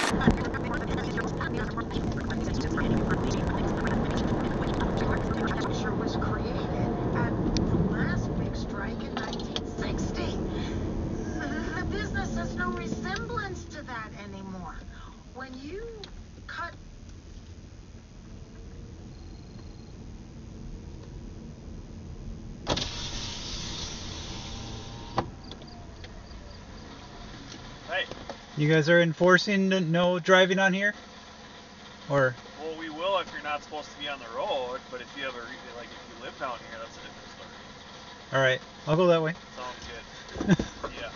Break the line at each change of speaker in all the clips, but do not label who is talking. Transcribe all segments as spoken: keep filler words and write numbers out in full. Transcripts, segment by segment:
was created at the last big strike in nineteen sixty. The business has no resemblance to that anymore. When you cut
Hey.
You guys are enforcing no driving on here? Or?
Well, we will if you're not supposed to be on the road, but if you have a, like if you live down here, that's a different story.
Alright, I'll go that way.
Sounds good. Yeah.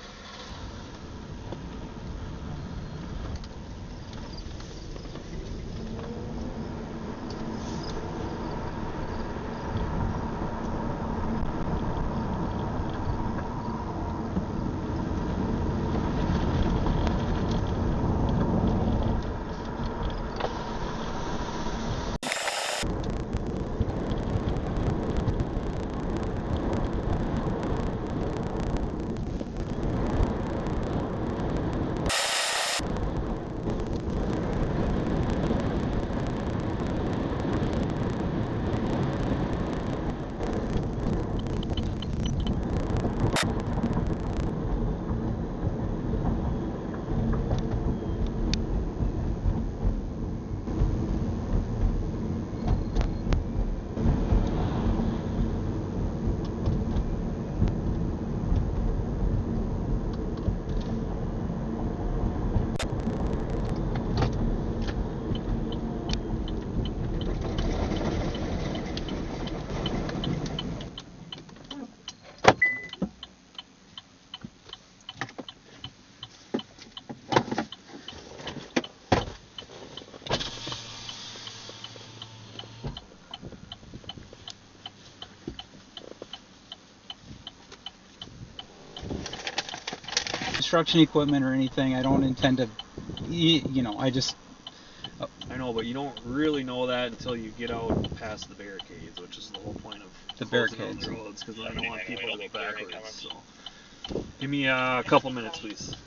Construction equipment or anything. I don't intend to, you know, I just...
Oh. I know, but you don't really know that until you get out past the barricades, which is the whole point of
the barricades.
The roads, because I don't want people to go backwards. So, give me uh, a couple minutes, please.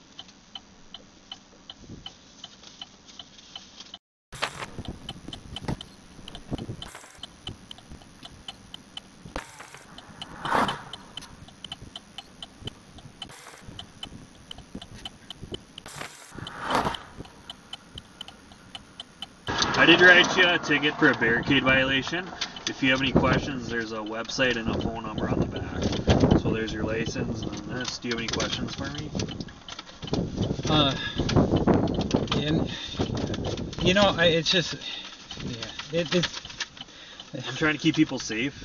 I did write you a ticket for a barricade violation. If you have any questions, there's a website and a phone number on the back. So there's your license and this. Do you have any questions for me?
Uh, and, you know, I, it's just, yeah, it, it's...
I'm trying to keep people safe.